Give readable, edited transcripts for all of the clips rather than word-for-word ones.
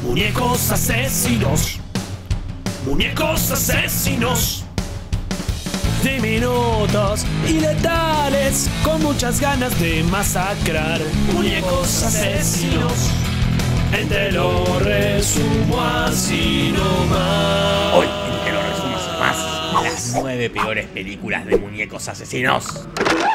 Muñecos asesinos. Muñecos asesinos. Diminutos y letales, con muchas ganas de masacrar. Muñecos asesinos. Te lo resumo así nomás. Hoy en Te lo resumo así nomás, las 9 peores películas de muñecos asesinos.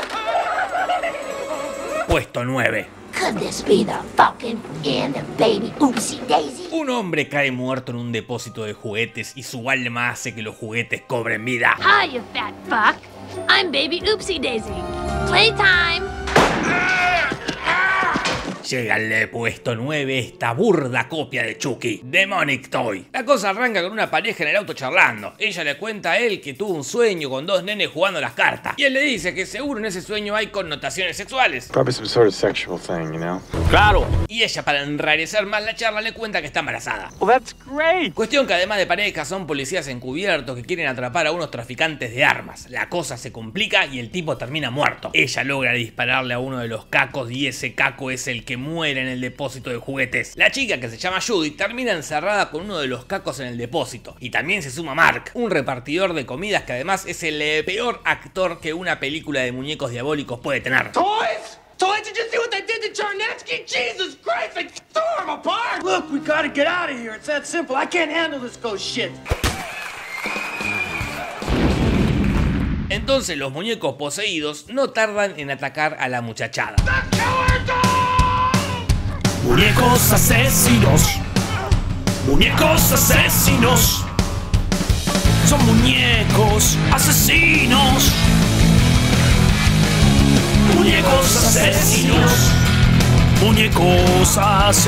Puesto 9. Could this be the fucking end of Baby Oopsie Daisy? Un hombre cae muerto en un depósito de juguetes y su alma hace que los juguetes cobren vida. Hi, you fat fuck. I'm Baby Oopsie Daisy. Playtime. Llega al puesto 9 esta burda copia de Chucky, Demonic Toy. La cosa arranca con una pareja en el auto charlando. Ella le cuenta a él que tuvo un sueño con 2 nenes jugando las cartas. Y él le dice que seguro en ese sueño hay connotaciones sexuales. Probably some sort of sexual thing, you know? ¡Claro! Y ella, para enrarecer más la charla, le cuenta que está embarazada. Well, that's great. Cuestión que además de pareja son policías encubiertos que quieren atrapar a unos traficantes de armas. La cosa se complica y el tipo termina muerto. Ella logra dispararle a uno de los cacos y ese caco es el que muere en el depósito de juguetes. La chica, que se llama Judy, termina encerrada con uno de los cacos en el depósito. Y también se suma Mark, un repartidor de comidas que además es el peor actor que una película de muñecos diabólicos puede tener. Toys? Toys, did you see what they did to Charnetsky? Jesus Christ, they tore him apart! Look, we gotta get out of here. It's that simple. I can't handle this ghost shit. Entonces los muñecos poseídos no tardan en atacar a la muchachada. Muñecos asesinos. Muñecos asesinos. Son muñecos asesinos. Muñecos asesinos. Muñecos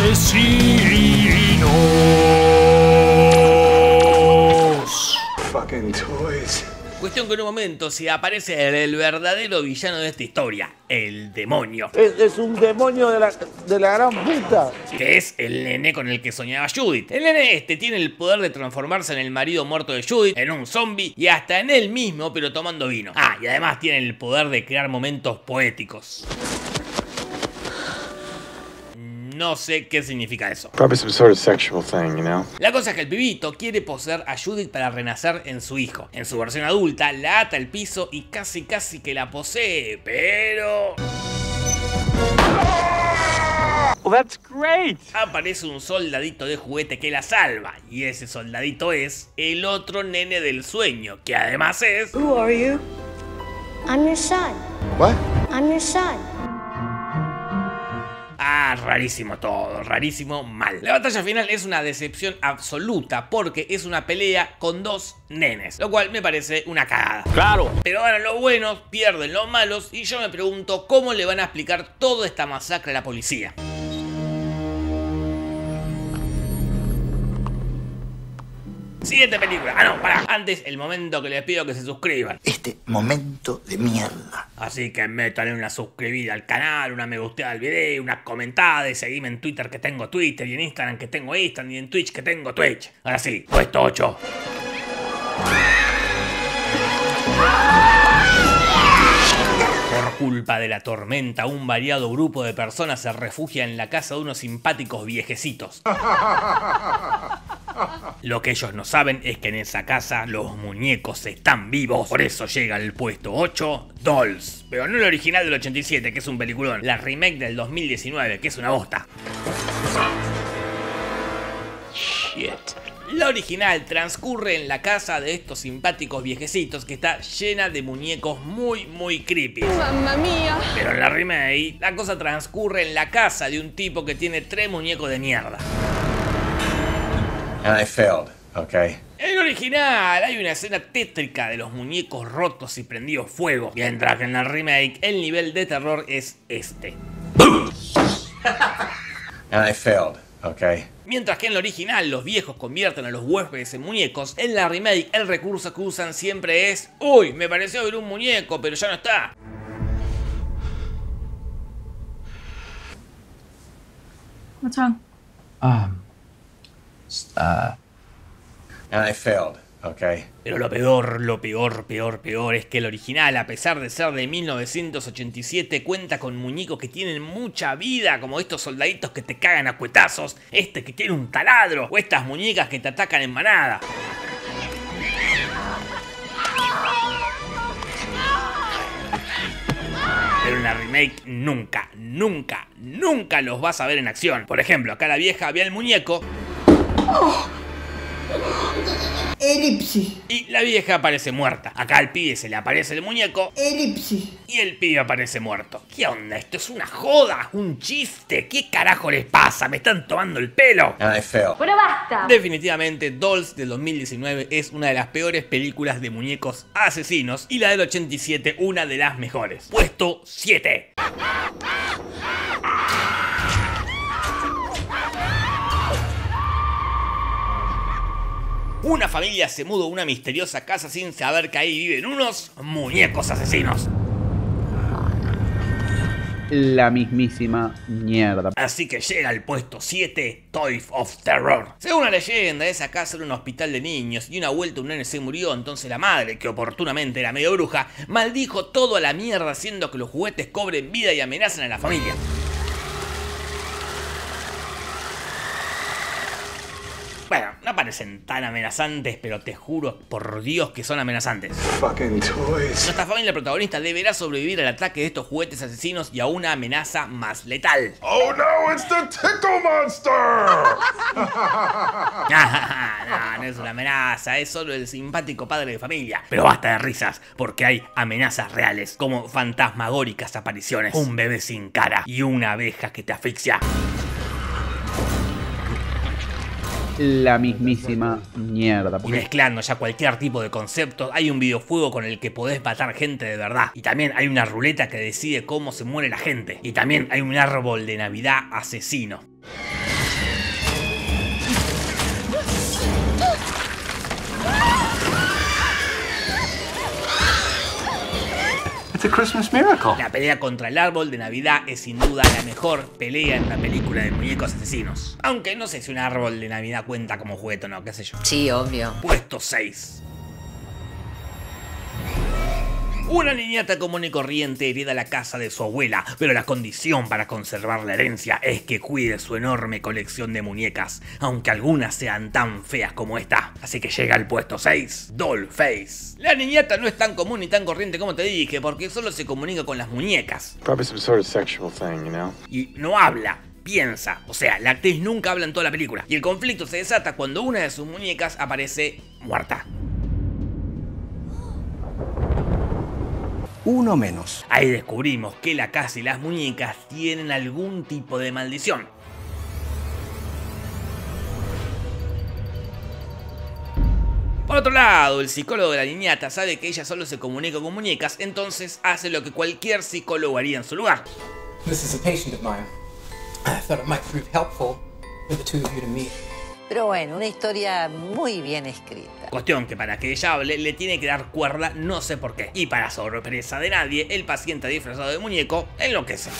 asesinos. Fucking toys. Cuestión que en un momento se aparece el verdadero villano de esta historia, el demonio. Es un demonio de la gran puta. Que es el nene con el que soñaba Judith. El nene este tiene el poder de transformarse en el marido muerto de Judith, en un zombie y hasta en él mismo, pero tomando vino. Ah, y además tiene el poder de crear momentos poéticos. No sé qué significa eso. Probably some sort of sexual thing, you know? La cosa es que el pibito quiere poseer a Judith para renacer en su hijo. En su versión adulta, la ata al piso y casi que la posee, pero... Well, that's great. aparece un soldadito de juguete que la salva. Y ese soldadito es el otro nene del sueño, que además es... Who are you? I'm your son. What? I'm your son. Ah, rarísimo todo, rarísimo mal. La batalla final es una decepción absoluta porque es una pelea con 2 nenes, lo cual me parece una cagada. Claro. Pero ganan los buenos, pierden los malos y yo me pregunto cómo le van a explicar toda esta masacre a la policía. Siguiente película. Ah, no, pará. Antes, el momento que les pido que se suscriban. Este momento de mierda. Así que métanle una suscribida al canal, una me gusteada al video, una comentada y seguime en Twitter que tengo Twitter y en Instagram que tengo Instagram y en Twitch que tengo Twitch. Ahora sí, puesto 8. Por culpa de la tormenta, un variado grupo de personas se refugia en la casa de unos simpáticos viejecitos. Lo que ellos no saben es que en esa casa los muñecos están vivos. Por eso llega al puesto 8, Dolls. Pero no el original del 87, que es un peliculón. La remake del 2019, que es una bosta. Shit. La original transcurre en la casa de estos simpáticos viejecitos que está llena de muñecos muy creepy. Mamma mía. Pero en la remake, la cosa transcurre en la casa de un tipo que tiene 3 muñecos de mierda. And I failed, okay? En el original hay una escena tétrica de los muñecos rotos y prendidos fuego, mientras que en la remake el nivel de terror es este. And I failed, okay? Mientras que en el original los viejos convierten a los huéspedes en muñecos, en la remake el recurso que usan siempre es: uy, me pareció ver un muñeco, pero ya no está. What's wrong? And I failed, okay? Pero lo peor es que el original, a pesar de ser de 1987, cuenta con muñecos que tienen mucha vida, como estos soldaditos que te cagan a cuetazos, este que tiene un taladro, o estas muñecas que te atacan en manada. Pero en la remake nunca los vas a ver en acción. Por ejemplo, acá la vieja ve al muñeco. Elipsis. Y la vieja aparece muerta. Acá al pibe se le aparece el muñeco. Elipsis. Y el pibe aparece muerto. ¿Qué onda? ¿Esto es una joda? ¿Un chiste? ¿Qué carajo les pasa? ¿Me están tomando el pelo? And I failed. Pero basta. Definitivamente Dolls del 2019 es una de las peores películas de muñecos asesinos. Y la del 87 una de las mejores. Puesto 7. Una familia se muda a una misteriosa casa sin saber que ahí viven unos muñecos asesinos. La mismísima mierda. Así que llega al puesto 7, Toy of Terror. Según la leyenda, esa casa era un hospital de niños y una vuelta un nene se murió, entonces la madre, que oportunamente era medio bruja, maldijo todo a la mierda haciendo que los juguetes cobren vida y amenacen a la familia. Bueno, no parecen tan amenazantes, pero te juro por Dios que son amenazantes. Fucking toys. Nuestra familia protagonista deberá sobrevivir al ataque de estos juguetes asesinos y a una amenaza más letal. Oh no, it's the Tickle Monster! No es una amenaza, es solo el simpático padre de familia. Pero basta de risas, porque hay amenazas reales, como fantasmagóricas apariciones, un bebé sin cara y una abeja que te asfixia. La mismísima mierda. Y mezclando ya cualquier tipo de concepto, hay un videojuego con el que podés matar gente de verdad. Y también hay una ruleta que decide cómo se muere la gente. Y también hay un árbol de Navidad asesino. It's a Christmas miracle. La pelea contra el árbol de Navidad es sin duda la mejor pelea en una película de muñecos asesinos. Aunque no sé si un árbol de Navidad cuenta como juguete o no, qué sé yo. Sí, obvio. Puesto 6. Una niñata común y corriente hereda la casa de su abuela, pero la condición para conservar la herencia es que cuide su enorme colección de muñecas, aunque algunas sean tan feas como esta. Así que llega al puesto 6, Dollface. La niñata no es tan común ni tan corriente como te dije, porque solo se comunica con las muñecas. Probably some sort of sexual thing, you know? Y no habla, piensa. O sea, la actriz nunca habla en toda la película. Y el conflicto se desata cuando una de sus muñecas aparece muerta. Uno menos. Ahí descubrimos que la casa y las muñecas tienen algún tipo de maldición. Por otro lado, el psicólogo de la niñata sabe que ella solo se comunica con muñecas, entonces hace lo que cualquier psicólogo haría en su lugar. This is a patient of mine. I thought it might prove helpful for the two of you to meet. Pero bueno, una historia muy bien escrita. Cuestión que para que ella hable le tiene que dar cuerda no sé por qué. Y para sorpresa de nadie, el paciente disfrazado de muñeco enloquece.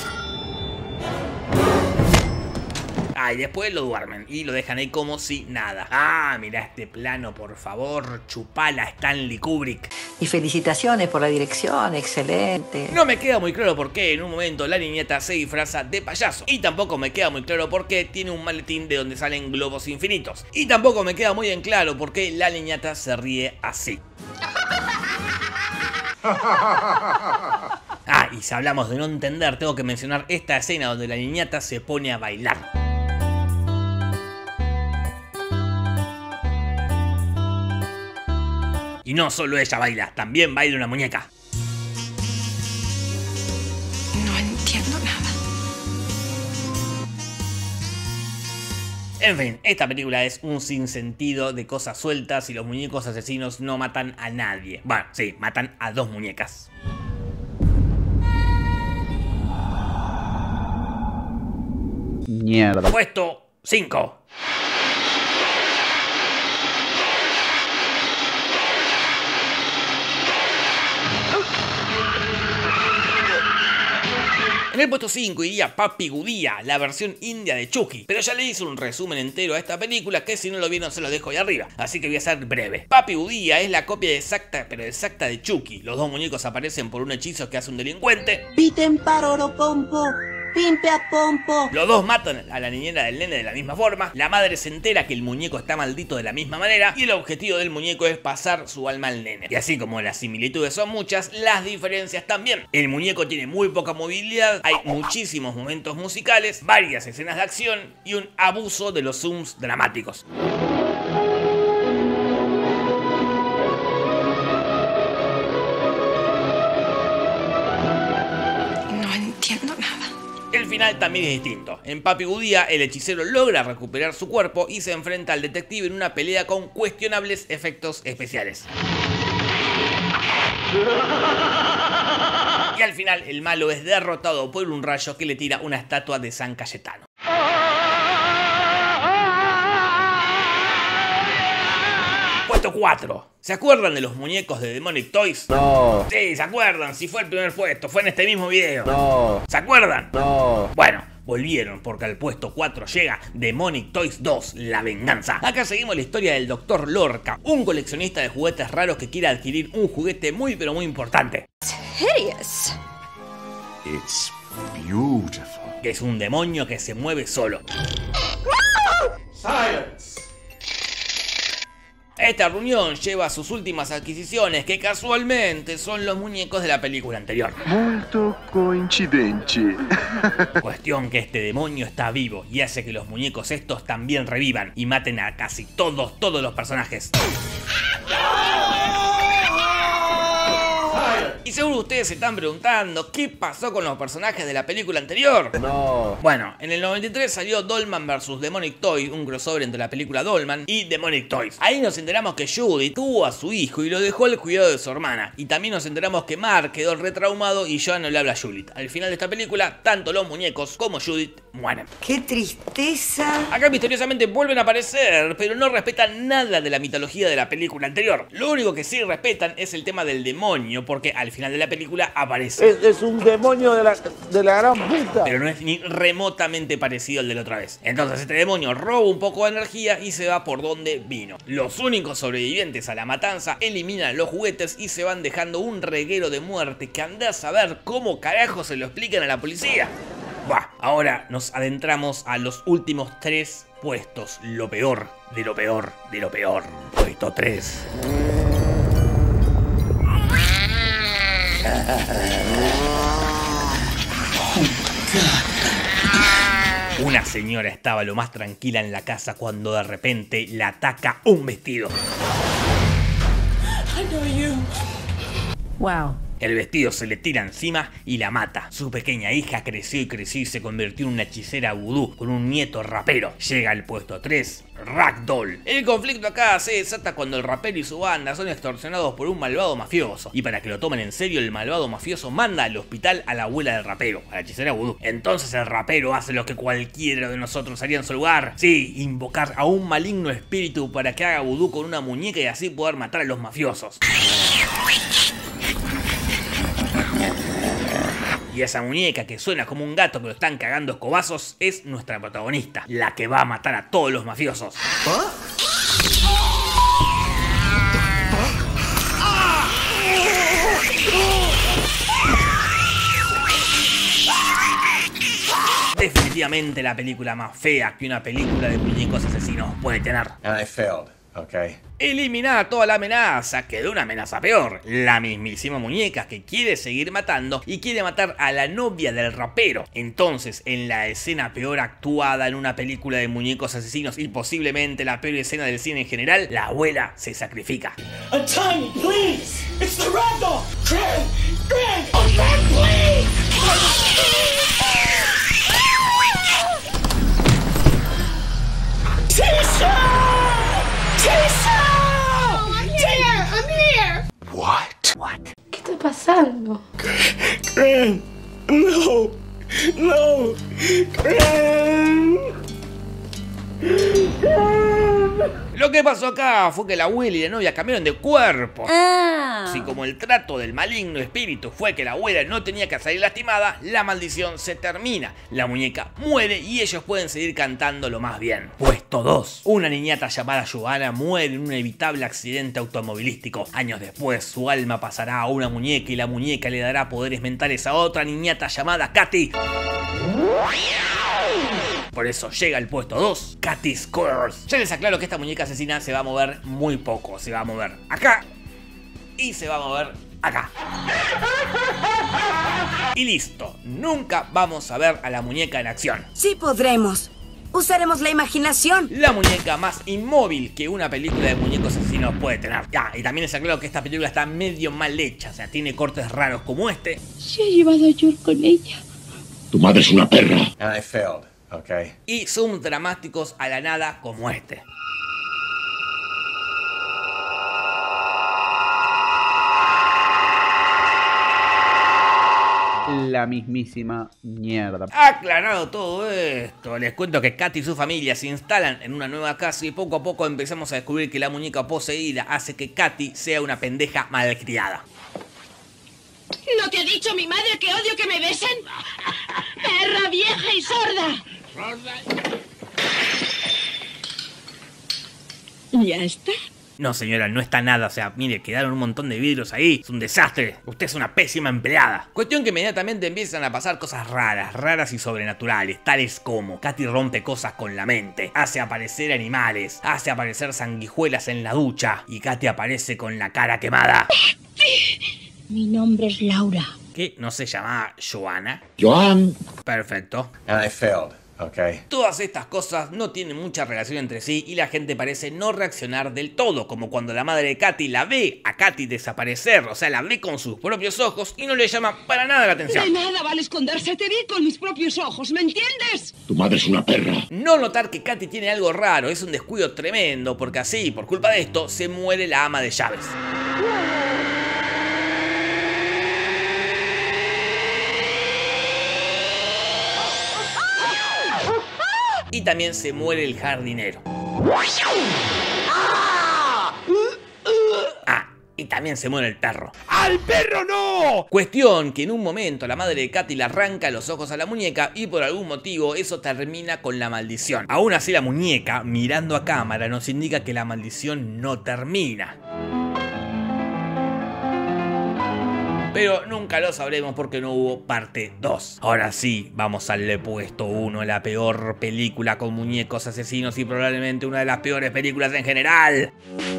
Ah, y después lo duermen y lo dejan ahí como si nada. Ah, mirá este plano, por favor, chupala Stanley Kubrick. Y felicitaciones por la dirección, excelente. No me queda muy claro por qué en un momento la niñata se disfraza de payaso. Y tampoco me queda muy claro por qué tiene un maletín de donde salen globos infinitos. Y tampoco me queda muy en claro por qué la niñata se ríe así. Ah, y si hablamos de no entender, tengo que mencionar esta escena donde la niñata se pone a bailar. Y no solo ella baila, también baila una muñeca. No entiendo nada. En fin, esta película es un sinsentido de cosas sueltas y los muñecos asesinos no matan a nadie. Bueno, sí, matan a dos muñecas. Mierda. Puesto 5. En En el puesto 5 iría Papi Gudía, la versión india de Chucky, pero ya le hice un resumen entero a esta película que si no lo vieron se lo dejo ahí arriba, así que voy a ser breve. Papi Gudía es la copia exacta, pero exacta de Chucky. Los dos muñecos aparecen por un hechizo que hace un delincuente. Piten paroro pompo. Pimpe a pompo. Los dos matan a la niñera del nene de la misma forma. La madre se entera que el muñeco está maldito de la misma manera y el objetivo del muñeco es pasar su alma al nene. Y así como las similitudes son muchas, las diferencias también. El muñeco tiene muy poca movilidad, hay muchísimos momentos musicales, varias escenas de acción y un abuso de los zooms dramáticos. No entiendo nada. El final también es distinto. En Papi Gudía, el hechicero logra recuperar su cuerpo y se enfrenta al detective en una pelea con cuestionables efectos especiales. Y al final, el malo es derrotado por un rayo que le tira una estatua de San Cayetano. Puesto 4. ¿Se acuerdan de los muñecos de Demonic Toys? No. Sí, se acuerdan. Si fue el primer puesto, fue en este mismo video. No. ¿Se acuerdan? No. Bueno, volvieron porque al puesto 4 llega Demonic Toys 2, La Venganza. Acá seguimos la historia del Dr. Lorca, un coleccionista de juguetes raros que quiere adquirir un juguete muy pero muy importante. Hideous. It's beautiful. Que es un demonio que se mueve solo. Silence. Esta reunión lleva a sus últimas adquisiciones, que casualmente son los muñecos de la película anterior. Molto coincidente. Cuestión que este demonio está vivo y hace que los muñecos estos también revivan y maten a casi todos los personajes. Y seguro ustedes se están preguntando ¿qué pasó con los personajes de la película anterior? No. Bueno, en el 93 salió Dollman vs Demonic Toys, un crossover entre la película Dollman y Demonic Toys. Ahí nos enteramos que Judy tuvo a su hijo y lo dejó al cuidado de su hermana. Y también nos enteramos que Mark quedó retraumado y ya no le habla a Judith. Al final de esta película, tanto los muñecos como Judith mueren. ¡Qué tristeza! Acá misteriosamente vuelven a aparecer, pero no respetan nada de la mitología de la película anterior. Lo único que sí respetan es el tema del demonio, porque al final de la película aparece. Es un demonio de la gran puta. Pero no es ni remotamente parecido al de la otra vez. Entonces este demonio roba un poco de energía y se va por donde vino. Los únicos sobrevivientes a la matanza eliminan los juguetes y se van dejando un reguero de muerte que andá a saber cómo carajo se lo explican a la policía. Buah, ahora nos adentramos a los últimos 3 puestos. Lo peor de lo peor de lo peor. Puesto 3. Una señora estaba lo más tranquila en la casa cuando de repente la ataca un vestido. Wow. El vestido se le tira encima y la mata. Su pequeña hija creció y se convirtió en una hechicera vudú con un nieto rapero. Llega al puesto 3, Ragdoll. El conflicto acá se desata cuando el rapero y su banda son extorsionados por un malvado mafioso. Y para que lo tomen en serio, el malvado mafioso manda al hospital a la abuela del rapero, a la hechicera vudú. Entonces el rapero hace lo que cualquiera de nosotros haría en su lugar. Sí, invocar a un maligno espíritu para que haga vudú con una muñeca y así poder matar a los mafiosos. Y esa muñeca que suena como un gato que lo están cagando escobazos es nuestra protagonista, la que va a matar a todos los mafiosos. Definitivamente la película más fea que una película de muñecos asesinos puede tener. And I failed, okay? Eliminada toda la amenaza, quedó una amenaza peor. La mismísima muñeca que quiere seguir matando y quiere matar a la novia del rapero. Entonces, en la escena peor actuada en una película de muñecos asesinos y posiblemente la peor escena del cine en general, la abuela se sacrifica. A tiny, please! It's the ragdoll! Greg! Greg! Oh, Greg, please! Tisha! Tisha! Oh, I'm here! I'm here! What? ¿Qué está pasando? Greg! No! No! Greg! Lo Lo que pasó acá fue que la abuela y la novia cambiaron de cuerpo. Si como el trato del maligno espíritu fue que la abuela no tenía que salir lastimada, la maldición se termina. La muñeca muere y ellos pueden seguir cantando lo más bien. Puesto 2. Una niñata llamada Joanna muere en un inevitable accidente automovilístico. Años después, su alma pasará a una muñeca y la muñeca le dará poderes mentales a otra niñata llamada Katy. Por eso llega el puesto 2, Katy's Curse. Ya les aclaro que esta muñeca asesina se va a mover muy poco. Se va a mover acá y se va a mover acá. Y listo, nunca vamos a ver a la muñeca en acción. Sí podremos. Usaremos la imaginación. La muñeca más inmóvil que una película de muñecos asesinos puede tener. Y también les aclaro que esta película está medio mal hecha. O sea, tiene cortes raros como este. Se ha llevado a George con ella. Tu madre es una perra. And I failed, okay? Y zoom dramáticos a la nada como este. La mismísima mierda. Aclarado todo esto, les cuento que Katy y su familia se instalan en una nueva casa y poco a poco empezamos a descubrir que la muñeca poseída hace que Katy sea una pendeja malcriada. ¿No te ha dicho mi madre que odio que me besen? ¡Perra vieja y sorda! ¿Ya está? No señora, no está nada, o sea, mire, quedaron un montón de vidrios ahí, es un desastre, usted es una pésima empleada. Cuestión que inmediatamente empiezan a pasar cosas raras y sobrenaturales, tales como Katy rompe cosas con la mente, hace aparecer animales, hace aparecer sanguijuelas en la ducha y Katy aparece con la cara quemada. Mi nombre es Laura. ¿Qué? ¿No se llama Joanna? Joan. Perfecto. And I failed, okay? Todas estas cosas no tienen mucha relación entre sí y la gente parece no reaccionar del todo, como cuando la madre de Katy la ve a Katy desaparecer, o sea, la ve con sus propios ojos y no le llama para nada la atención. De nada vale esconderse, te vi con mis propios ojos, ¿me entiendes? Tu madre es una perra. No notar que Katy tiene algo raro es un descuido tremendo, porque así, por culpa de esto, se muere la ama de llaves. Y también se muere el jardinero. Y también se muere el perro. ¡Al perro no! Cuestión que en un momento la madre de Katy le arranca los ojos a la muñeca y por algún motivo eso termina con la maldición. Aún así la muñeca, mirando a cámara, nos indica que la maldición no termina. Pero nunca lo sabremos porque no hubo parte 2. Ahora sí, vamos al puesto 1, la peor película con muñecos asesinos y probablemente una de las peores películas en general.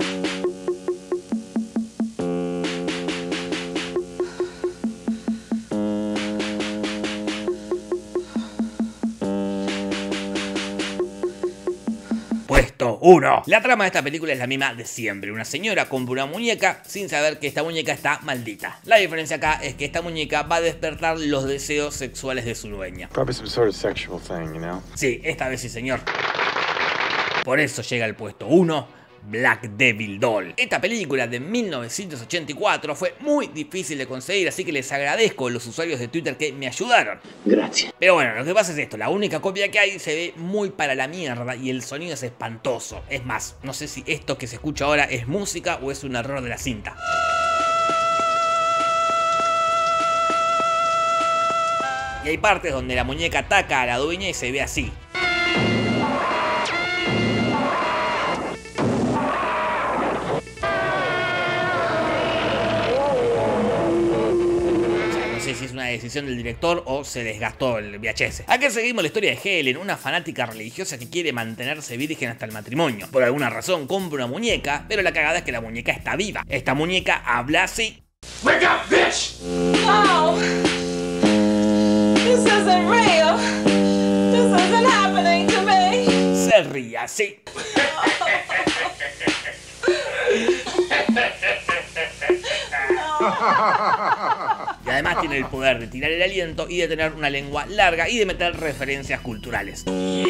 Puesto 1. La trama de esta película es la misma de siempre. Una señora compra una muñeca sin saber que esta muñeca está maldita. La diferencia acá es que esta muñeca va a despertar los deseos sexuales de su dueña. Probably some sort of sexual thing, you know? Sí, esta vez sí, señor. Por eso llega al puesto 1. Black Devil Doll. Esta película de 1984 fue muy difícil de conseguir, así que les agradezco a los usuarios de Twitter que me ayudaron. Gracias. Pero bueno, lo que pasa es esto, la única copia que hay se ve muy para la mierda y el sonido es espantoso. Es más, no sé si esto que se escucha ahora es música o es un error de la cinta. Y hay partes donde la muñeca ataca a la dueña y se ve así. Si es una decisión del director o se desgastó el VHS. Aquí seguimos la historia de Helen, una fanática religiosa que quiere mantenerse virgen hasta el matrimonio. Por alguna razón compra una muñeca, pero la cagada es que la muñeca está viva. Esta muñeca habla así. Wake up, bitch! Oh, this isn't real. This isn't happening to me. Se ríe así. Y además tiene el poder de tirar el aliento y de tener una lengua larga y de meter referencias culturales.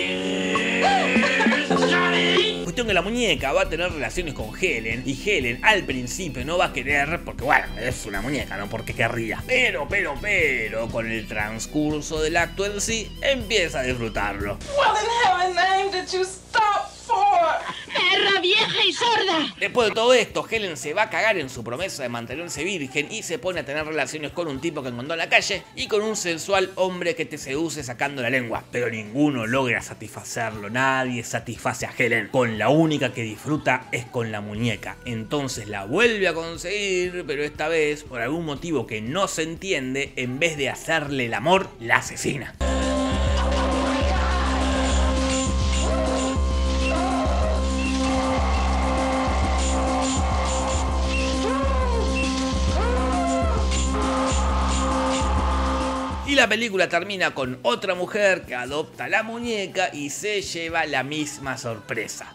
Cuestión que la muñeca va a tener relaciones con Helen y Helen al principio no va a querer porque bueno, es una muñeca, no porque querría. Pero, con el transcurso del acto en sí, empieza a disfrutarlo. What in heaven's name did you stop for? ¡Perra vieja sorda! Después de todo esto, Helen se va a cagar en su promesa de mantenerse virgen y se pone a tener relaciones con un tipo que encontró en la calle y con un sensual hombre que te seduce sacando la lengua. Pero ninguno logra satisfacerlo, nadie satisface a Helen. Con la única que disfruta es con la muñeca. Entonces la vuelve a conseguir, pero esta vez, por algún motivo que no se entiende, en vez de hacerle el amor, la asesina. Y la película termina con otra mujer que adopta la muñeca y se lleva la misma sorpresa.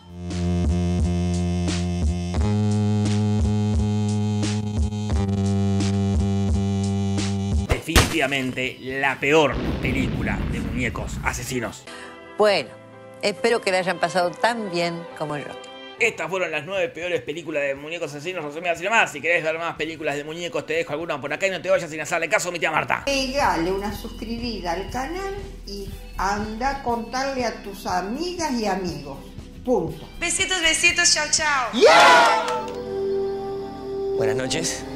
Definitivamente la peor película de muñecos asesinos. Bueno, espero que la hayan pasado tan bien como yo. Estas fueron las 9 peores películas de muñecos asesinos resumidas y demás. Si querés ver más películas de muñecos, te dejo alguna por acá y no te vayas sin hacerle caso a mi tía Marta. Pegale una suscribida al canal y anda a contarle a tus amigas y amigos. Punto. Besitos, besitos, chao, chao. ¡Yeah! Buenas noches.